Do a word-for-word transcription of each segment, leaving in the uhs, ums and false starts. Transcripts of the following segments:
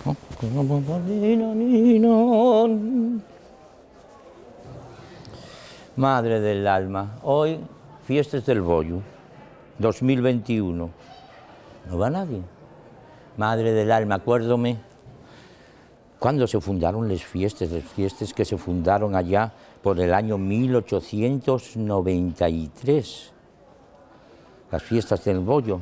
Madre del alma, hoy fiestas del bollo, dos mil veintiuno. No va nadie. Madre del alma, acuérdome cuando se fundaron las fiestas, las fiestas que se fundaron allá por el año mil ochocientos noventa y tres. Las fiestas del bollo.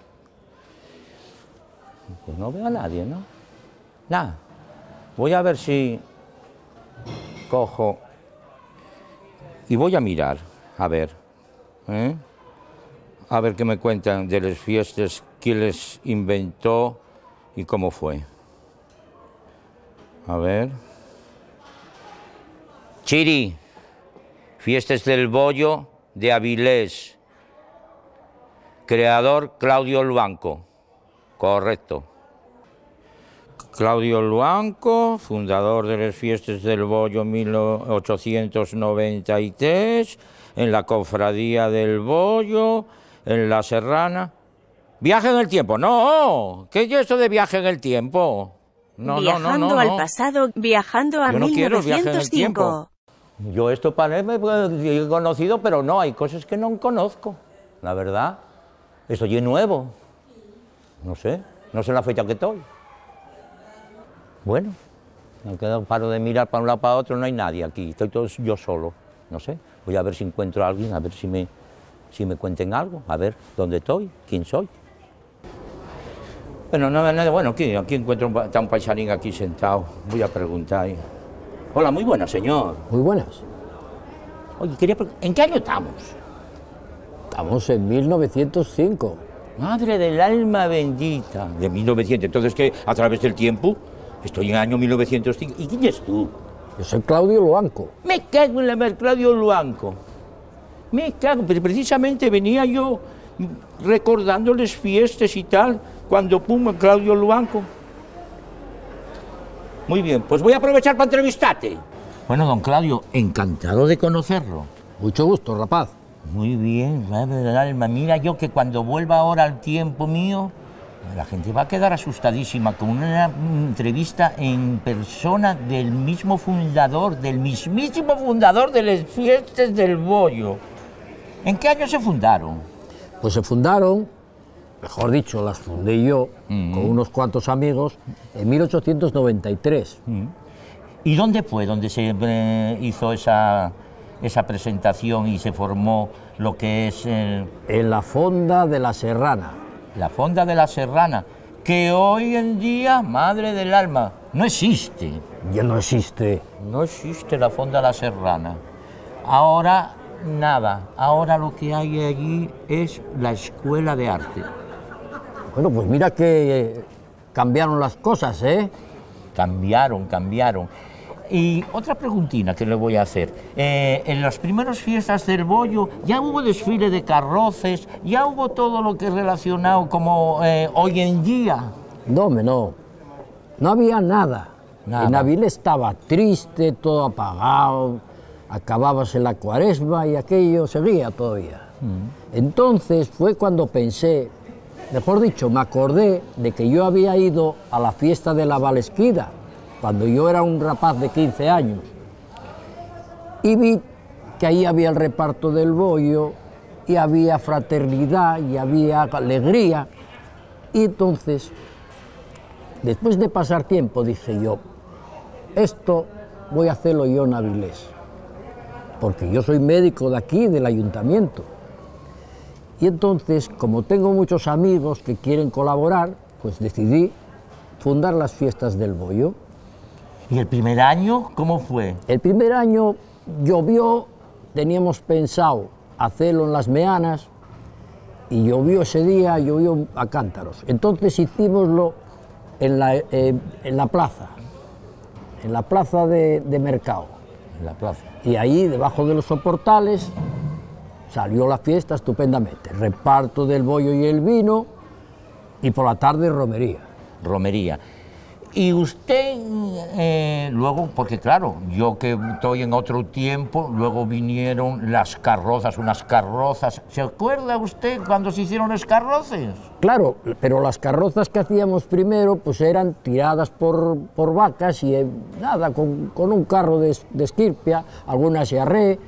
Pues no veo a nadie, ¿no? Nada. Voy a ver si cojo y voy a mirar, a ver, ¿eh? A ver qué me cuentan de las fiestas, quién les inventó y cómo fue. A ver. Chiri, fiestas del bollo de Avilés. Creador Claudio Luanco. Correcto. Claudio Luanco, fundador de las fiestas del bollo mil ochocientos noventa y tres, en la cofradía del bollo, en la Serrana. Viaje en el tiempo, no, ¿qué es eso de viaje en el tiempo? No, viajando no, no, no, al no. pasado, viajando a Yo no mil quiero viaje en el novecientos tiempo. cinco. Yo esto para mí he conocido, pero no, hay cosas que no conozco, la verdad. Esto es nuevo, no sé, no sé la fecha que estoy. Bueno, me quedo, paro de mirar para un lado para otro, no hay nadie aquí, estoy todo yo solo, no sé. Voy a ver si encuentro a alguien, a ver si me, si me cuenten algo, a ver dónde estoy, quién soy. Bueno, no, no, bueno, aquí, aquí encuentro un, está un paisanín aquí sentado, voy a preguntar. Hola, muy buenas, señor. Muy buenas. Oye, quería preguntar, ¿en qué año estamos? Estamos en mil novecientos cinco. Madre del alma bendita, de mil novecientos, entonces que a través del tiempo estoy en el año mil novecientos cinco. ¿Y quién es tú? Yo soy Claudio Luanco. Me cago en la mar, Claudio Luanco. Me cago, pero precisamente venía yo recordándoles fiestas y tal, cuando pum, Claudio Luanco. Muy bien, pues voy a aprovechar para entrevistarte. Bueno, don Claudio, encantado de conocerlo. Mucho gusto, rapaz. Muy bien, madre del alma. Mira yo que cuando vuelva ahora al tiempo mío, la gente va a quedar asustadísima con una entrevista en persona del mismo fundador, del mismísimo fundador de las fiestas del bollo. ¿En qué año se fundaron? Pues se fundaron, mejor dicho, las fundé yo, mm-hmm. con unos cuantos amigos, en mil ochocientos noventa y tres. Mm-hmm. ¿Y dónde fue donde se eh, hizo esa, esa presentación y se formó lo que es... Eh... En la Fonda de la Serrana. La Fonda de la Serrana, que hoy en día, madre del alma, no existe. Ya no existe. No existe la Fonda de la Serrana. Ahora, nada. Ahora lo que hay allí es la Escuela de Arte. Bueno, pues mira que cambiaron las cosas, ¿eh? Cambiaron, cambiaron. Y otra preguntina que le voy a hacer. Eh, en las primeras fiestas del bollo ya hubo desfile de carroces, ya hubo todo lo que es relacionado como eh, hoy en día. No, no, no había nada. nada. En Avilés estaba triste, todo apagado, acabábase la cuaresma y aquello seguía todavía. Mm. Entonces fue cuando pensé, mejor dicho, me acordé de que yo había ido a la fiesta de la Valesquida, cuando yo era un rapaz de quince años, y vi que ahí había el reparto del bollo, y había fraternidad, y había alegría, y entonces, después de pasar tiempo, dije yo, esto voy a hacerlo yo en Avilés, porque yo soy médico de aquí, del ayuntamiento, y entonces, como tengo muchos amigos que quieren colaborar, pues decidí fundar las fiestas del bollo. ¿Y el primer año cómo fue? El primer año llovió, teníamos pensado hacerlo en las Meanas, y llovió ese día, llovió a cántaros. Entonces hicimoslo en la, eh, en la plaza, en la plaza de, de Mercado. En la plaza. Y ahí, debajo de los soportales, salió la fiesta estupendamente. Reparto del bollo y el vino, y por la tarde romería. Romería. Y usted, eh, luego, porque claro, yo que estoy en otro tiempo, luego vinieron las carrozas, unas carrozas. ¿Se acuerda usted cuando se hicieron las carrozas? Claro, pero las carrozas que hacíamos primero pues eran tiradas por, por vacas y eh, nada, con, con un carro de, de esquirpia, algunas se arré,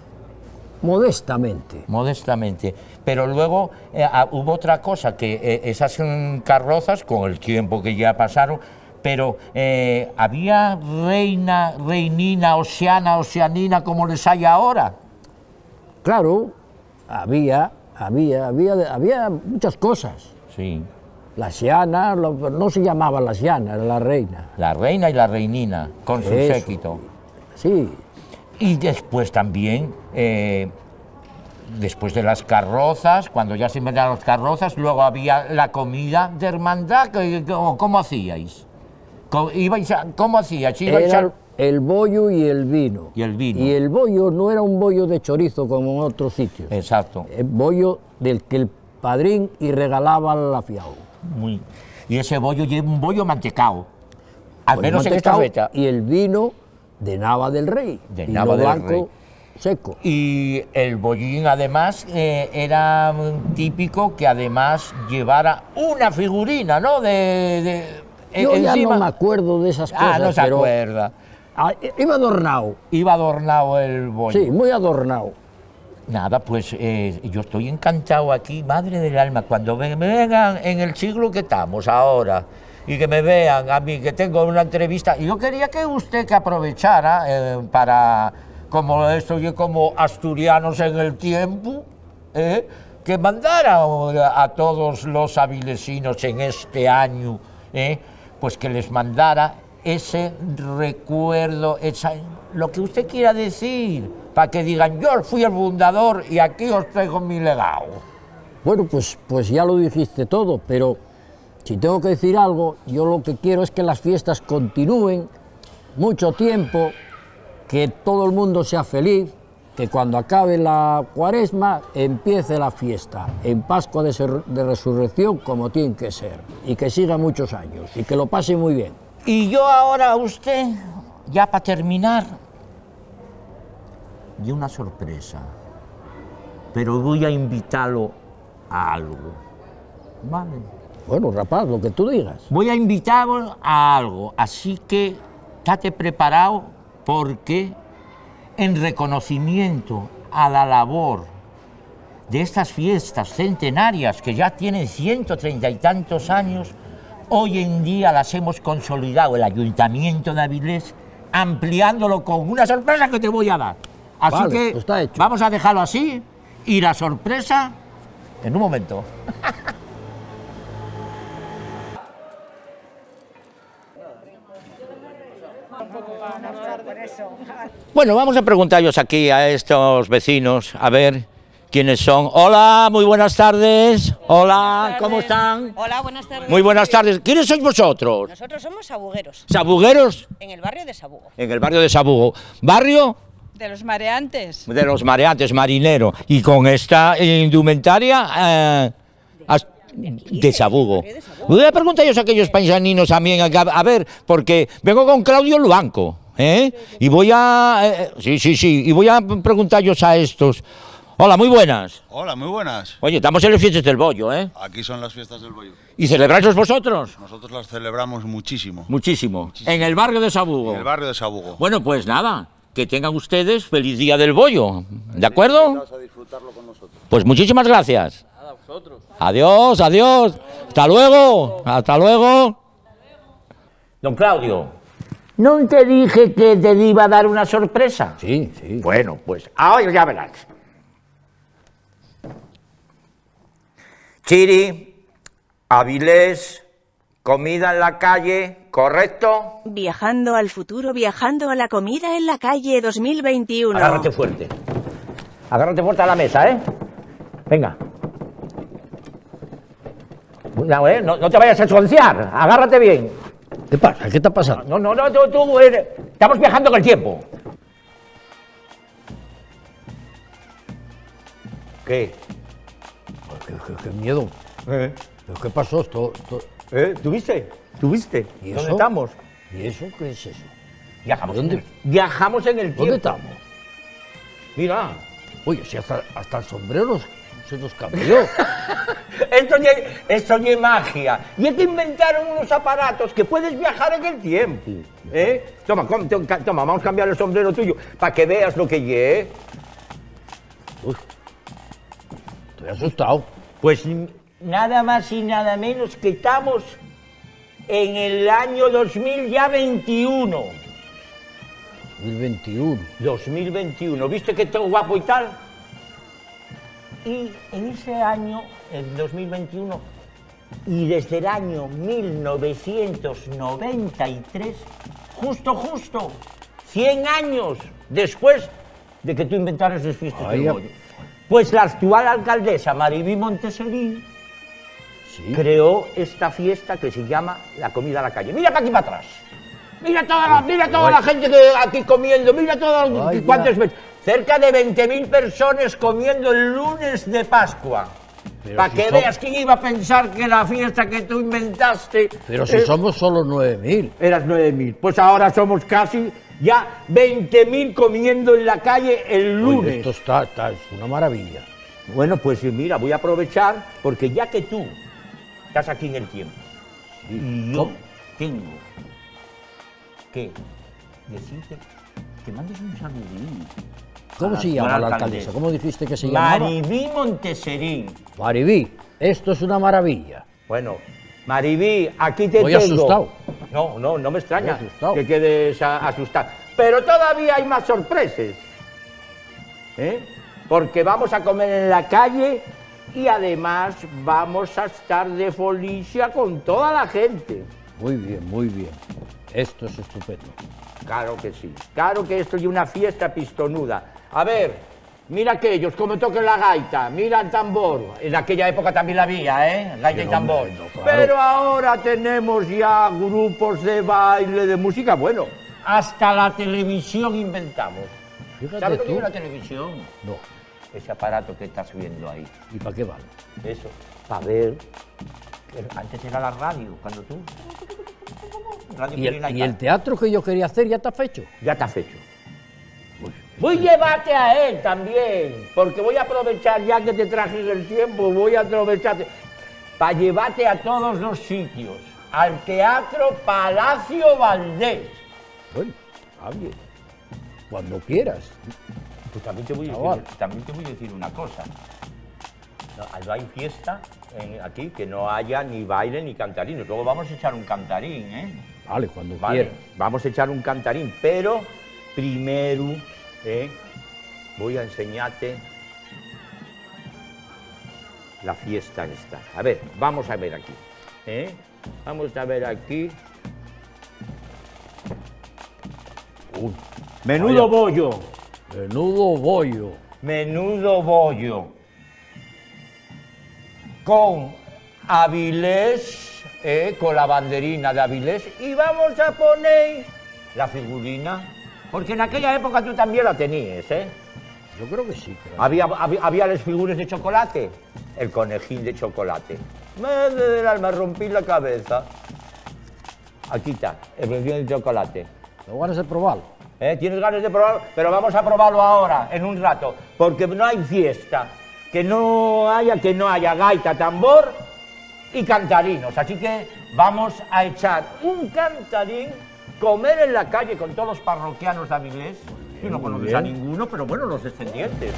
modestamente. Modestamente. Pero luego eh, ah, hubo otra cosa, que eh, esas mm, carrozas, con el tiempo que ya pasaron, pero eh, había reina, reinina, oceana, oceanina, como les hay ahora. Claro, había, había, había, había muchas cosas. Sí. La Xiana, lo- no se llamaba la Xiana, era la reina. La reina y la reinina, con su Eso. séquito. Sí, Y después también, eh, después de las carrozas, cuando ya se inventaron las carrozas, luego había la comida de hermandad. que- que- ¿Cómo hacíais? ¿Cómo, ibais a- ¿cómo hacíais? ¿Ibais era a- el bollo y el vino. Y el vino. Y el bollo no era un bollo de chorizo como en otros sitios. Exacto. El bollo del que el padrín y regalaba al afiao. Muy. Y ese bollo lleva un bollo mantecao. Al Bollo menos en esta mantecao fecha. Y el vino de nava del rey. De vino nava del blanco rey. seco. Y el bollín, además, eh, era mm, típico que además llevara una figurina, ¿no? De, de- Yo e- ya encima. no me acuerdo de esas cosas, Ah, no se pero acuerda. ah, iba adornado. Iba adornado el bollo. Sí, muy adornado. Nada, pues eh, yo estoy encantado aquí, madre del alma, cuando me, me vengan en el siglo que estamos ahora y que me vean a mí, que tengo una entrevista. Y yo quería que usted que aprovechara eh, para, como estoy como asturianos en el tiempo, eh, que mandara a, a todos los avilesinos en este año, eh, pues que les mandara ese recuerdo, esa, lo que usted quiera decir, para que digan, yo fui el fundador y aquí os traigo mi legado. Bueno, pues, pues ya lo dijiste todo, pero si tengo que decir algo, yo lo que quiero es que las fiestas continúen mucho tiempo, que todo el mundo sea feliz, que cuando acabe la cuaresma empiece la fiesta en Pascua de, Ser- de Resurrección como tiene que ser, y que siga muchos años, y que lo pase muy bien. Y yo ahora a usted, ya para terminar, y una sorpresa, pero voy a invitarlo a algo, ¿vale? Bueno, rapaz, lo que tú digas. Voy a invitarlo a algo, así que estate preparado porque en reconocimiento a la labor de estas fiestas centenarias que ya tienen ciento treinta y tantos años, hoy en día las hemos consolidado el Ayuntamiento de Avilés, ampliándolo con una sorpresa que te voy a dar. Así Vale, que pues está hecho. vamos a dejarlo así y la sorpresa en un momento. Bueno, vamos a preguntarles aquí a estos vecinos, a ver quiénes son. Hola, muy buenas tardes. Hola, ¿cómo están? Hola, buenas tardes. Muy buenas tardes. ¿Quiénes sois vosotros? Nosotros somos sabugueros, ¿Sabugueros? en el barrio de Sabugo. En el barrio de Sabugo. ¿Barrio? De los mareantes. De los mareantes, marinero. Y con esta indumentaria eh, as- de Sabugo. Voy a preguntaros a aquellos paisaninos también, a, a ver, porque vengo con Claudio Luanco, ¿eh? Y voy a... eh, sí, sí, sí, y voy a preguntaros a estos. Hola, muy buenas. Hola, muy buenas. Oye, estamos en las fiestas del bollo, ¿eh? Aquí son las fiestas del bollo. ¿Y celebráis vosotros? Nosotros las celebramos muchísimo. Muchísimo. Muchísimo. En el barrio de Sabugo. En el barrio de Sabugo. Bueno, pues nada, que tengan ustedes feliz día del bollo, ¿de acuerdo? A disfrutarlo con nosotros. Pues muchísimas gracias. Adiós, adiós. Hasta luego, hasta luego. Don Claudio, ¿no te dije que te iba a dar una sorpresa? Sí, sí. Bueno, pues ahora ya verás. Chiri, Avilés, comida en la calle, ¿correcto? Viajando al futuro, viajando a la comida en la calle dos mil veintiuno. Agárrate fuerte. Agárrate fuerte a la mesa, ¿eh? Venga. Cuidado, ¿eh? No, no te vayas a esconciar. Agárrate bien. ¿Qué pasa? ¿Qué te ha pasado? No, no, no, tú, tú, eh, estamos viajando con el tiempo. ¿Qué? Qué, qué- qué miedo. ¿Pero qué pasó? Esto, esto- ¿Eh? ¿Tuviste? ¿Tuviste? ¿Y ¿Dónde eso? estamos? ¿Y eso qué es eso? Viajamos, ¿Dónde? En el, viajamos en el tiempo. ¿Dónde estamos? Mira. Oye, si hasta, hasta el sombrero se nos cambió. Esto es esto es magia. Y es que inventaron unos aparatos que puedes viajar en el tiempo. ¿Eh? Toma, com- to- ca- toma, vamos a cambiar el sombrero tuyo para que veas lo que lle. Uy, estoy asustado. Pues n- nada más y nada menos que estamos en el año dos mil veintiuno. dos mil veintiuno. dos mil veintiuno. ¿Viste que todo guapo y tal? Y en ese año, en dos mil veintiuno, y desde el año mil novecientos noventa y tres, justo, justo, cien años después de que tú inventaras las fiestas Ay, del ya- bollo, pues la actual alcaldesa Maribí Monteserín Sí. creó esta fiesta que se llama la comida a la calle. Mira para aquí para atrás. Mira toda la, mira toda la gente que aquí comiendo. Mira toda Ay, cuántas ya. veces. Cerca de veinte mil personas comiendo el lunes de Pascua. Pero Para si que son- veas quién iba a pensar que la fiesta que tú inventaste. Pero si eh, somos solo nueve mil. Eras nueve mil. Pues ahora somos casi ya veinte mil comiendo en la calle el lunes. Oye, esto está, está, es una maravilla. Bueno, pues mira, voy a aprovechar porque ya que tú estás aquí en el tiempo y yo ¿Cómo? tengo que decirte que mandes un saludín. ¿Cómo a se la llama la actual alcaldesa? ¿Cómo dijiste que se llamaba? Maribí Monteserín. Maribí, esto es una maravilla. Bueno, Maribí, aquí te Estoy tengo. asustado. No, no, no me extraña Estoy asustado. que quedes a- asustado. Pero todavía hay más sorpresas. ¿Eh? Porque vamos a comer en la calle y además vamos a estar de folicia con toda la gente. Muy bien, muy bien. Esto es estupendo. Claro que sí, claro que esto es una fiesta pistonuda. A ver, mira aquellos, como tocan la gaita, mira el tambor. En aquella época también la había, ¿eh? Gaita y Pero, tambor. hombre, no, claro. Pero ahora tenemos ya grupos de baile, de música, bueno, hasta la televisión inventamos. Fíjate ¿Sabes lo que tú. es la televisión? No. Ese aparato que estás viendo ahí. ¿Y para qué vale? Eso, para ver. Antes era la radio, cuando tú. Radio ¿Y el, Pirina y tal. el teatro que yo quería hacer ya está fecho? Ya está hecho. Voy a llevarte a él también, porque voy a aprovechar, ya que te traje en el tiempo, voy a aprovecharte para llevarte a todos los sitios. Al Teatro Palacio Valdés. Bueno, está bien. Cuando quieras. Pues también te voy a Chaval. decir, también te voy a decir una cosa. No, no hay fiesta en- aquí que no haya ni baile ni cantarines. Luego vamos a echar un cantarín, ¿eh? Vale, cuando Vale, quieras. vamos a echar un cantarín, pero primero ¿eh? voy a enseñarte la fiesta esta. A ver, vamos a ver aquí. ¿eh? Vamos a ver aquí. Uy, Menudo vaya. bollo, menudo bollo. menudo bollo. Con Avilés, ¿eh? con la banderina de Avilés. Y vamos a poner la figurina. Porque en aquella época tú también la tenías, ¿eh? Yo creo que sí. Pero... Había, había, había las figuras de chocolate, el conejín de chocolate. Madre del alma, rompí la cabeza. Aquí está, el conejín de chocolate. ¿Tengo ganas de probarlo? ¿Eh? ¿Tienes ganas de probarlo? Pero vamos a probarlo ahora, en un rato, porque no hay fiesta, que no haya, que no haya gaita, tambor y cantarinos. Así que vamos a echar un cantarín, comer en la calle con todos los parroquianos de Avilés. Tú no muy conoces a bien. ninguno, pero bueno, los descendientes.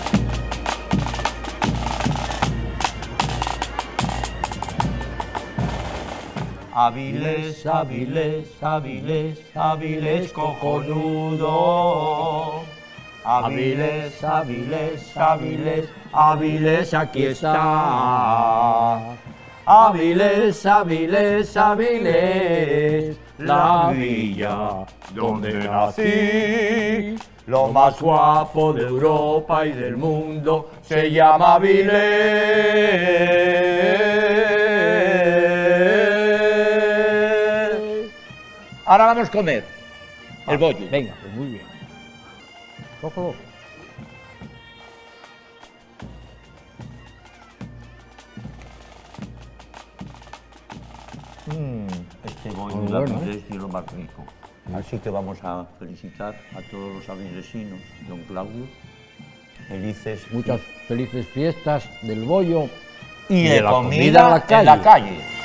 Avilés, Avilés, Avilés, Avilés cojonudo. Avilés, Avilés, Avilés, Avilés aquí está. Avilés, Avilés, Avilés, la villa donde nací. Lo más guapo de Europa y del mundo se llama Avilés. Ahora vamos a comer el bollo. Venga, pues muy bien. Cógelo. Mm, este bollo Muy de bueno, Avilés es lo más rico. Así que vamos a felicitar a todos los avilesinos, don Claudio. Felices Muchas felices fiestas del bollo y, de de la comida, comida a la en la calle. calle.